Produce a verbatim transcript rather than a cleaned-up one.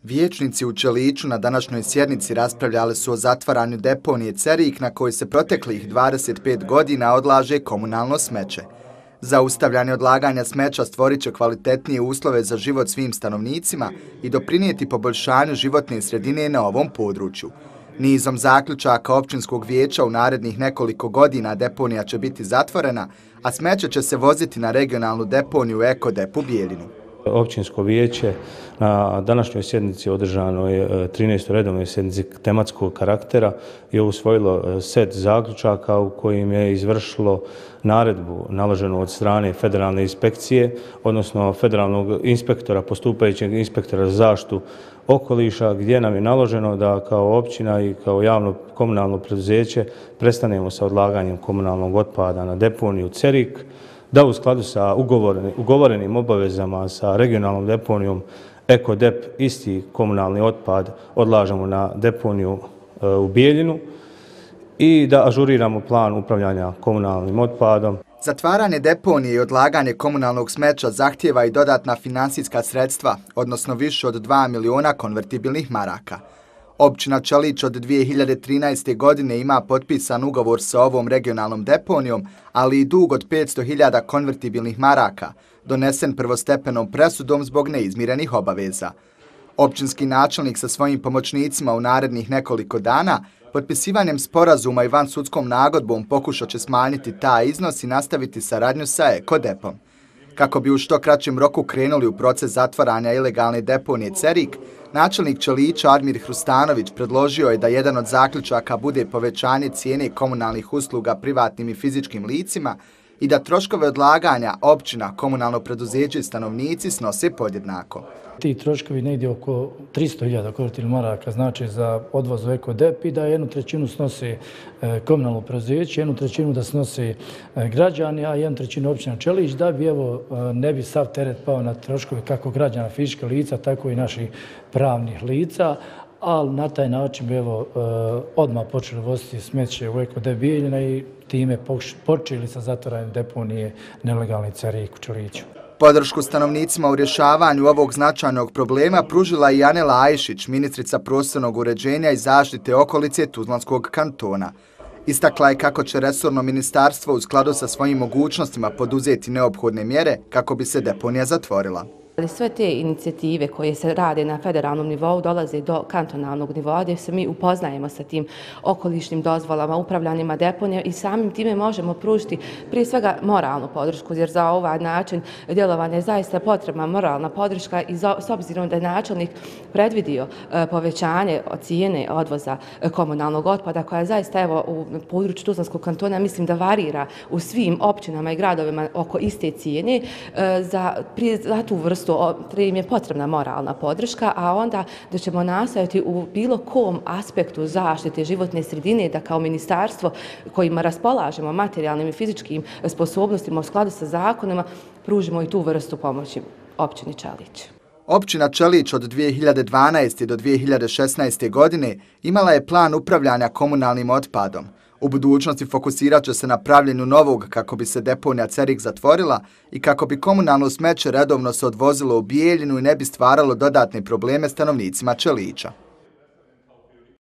Vijećnici u Čeliću na današnjoj sjednici raspravljali su o zatvaranju deponije Cerik na kojoj se proteklih dvadeset pet godina odlaže komunalno smeće. Zaustavljanje odlaganja smeća stvorit će kvalitetnije uslove za život svim stanovnicima i doprinijeti poboljšanju životne sredine na ovom području. Nizom zaključaka općinskog vijeća u narednih nekoliko godina deponija će biti zatvorena, a smeće će se voziti na regionalnu deponiju Eko-Dep u Bijeljinu. Općinsko vijeće na današnjoj sjednici održanoj trinaestoj redovnoj sjednici tematskog karaktera je usvojilo set zaključaka u kojim je izvršilo naredbu naloženu od strane federalne inspekcije, odnosno federalnog inspektora, postupajućeg inspektora za zaštitu okoliša, gdje nam je naloženo da kao općina i kao javno komunalno preduzeće prestanemo sa odlaganjem komunalnog otpada na deponiju Cerik, da u skladu sa ugovorenim obavezama sa regionalnom deponijom Eko-Dep isti komunalni otpad odlažemo na deponiju u Bijeljinu i da ažuriramo plan upravljanja komunalnim otpadom. Zatvaranje deponije i odlaganje komunalnog smeća zahtijeva i dodatna finansijska sredstva, odnosno više od dva miliona konvertibilnih maraka. Općina Čelić od dvije hiljade trinaeste. godine ima potpisan ugovor sa ovom regionalnom deponijom, ali i dug od petsto hiljada konvertibilnih maraka, donesen prvostepenom presudom zbog neizmirenih obaveza. Općinski načelnik sa svojim pomoćnicima u narednih nekoliko dana potpisivanjem sporazuma i vansudskom nagodbom pokušat će smanjiti taj iznos i nastaviti saradnju sa Eko-Depom. Kako bi u što kraćem roku krenuli u proces zatvaranja ilegalne deponije Cerik, načelnik Čelića Admir Hrustanović predložio je da jedan od zaključaka bude povećanje cijene komunalnih usluga privatnim i fizičkim licima i da troškove odlaganja općina, komunalno preduzeće i stanovnici snose podjednako. Ti troškovi negdje oko tristo hiljada konvertibilnih maraka znači za odvoz u Eko-Dep i da jednu trećinu snose komunalno preduzeće, jednu trećinu da snose građani, a jednu trećinu općina Čelić, da bi evo ne bi sav teret pao na troškove kako građana fizičkih lica, tako i naših pravnih lica, ali na taj način bi evo odmah počeli voziti smeće u Eko-Dep Bijeljina i time počeli sa zatvaranjem deponije nelegalni Cerik u Čeliću. Podršku stanovnicima u rješavanju ovog značajnog problema pružila i Anela Ajšić, ministrica prostornog uređenja i zaštite okolice Tuzlanskog kantona. Istakla je kako će resorno ministarstvo u skladu sa svojim mogućnostima poduzeti neophodne mjere kako bi se deponija zatvorila. Sve te inicijative koje se rade na federalnom nivou dolaze do kantonalnog nivoa gdje se mi upoznajemo sa tim okolišnim dozvolama, upravljanjima deponija i samim time možemo pružiti prije svega moralnu podršku, jer za ovaj način djelovanja je zaista potrebna moralna podrška i s obzirom da je načelnik predvidio povećanje cijene odvoza komunalnog otpada koja je zaista evo u području Tuzlanskog kantona mislim da varira u svim općinama i gradovima oko iste cijene za, za tu vrstu im je potrebna moralna podrška, a onda da ćemo nastaviti u bilo kom aspektu zaštite životne sredine da kao ministarstvo kojima raspolažemo materijalnim i fizičkim sposobnostima u skladu sa zakonima pružimo i tu vrstu pomoći općini Čelić. Općina Čelić od dvije hiljade dvanaeste. do dvije hiljade šesnaeste. godine imala je plan upravljanja komunalnim otpadom. U budućnosti fokusirat će se na pravljenju novog kako bi se deponija Cerik zatvorila i kako bi komunalno smeće redovno se odvozilo u Bijeljinu i ne bi stvaralo dodatne probleme stanovnicima Čelića.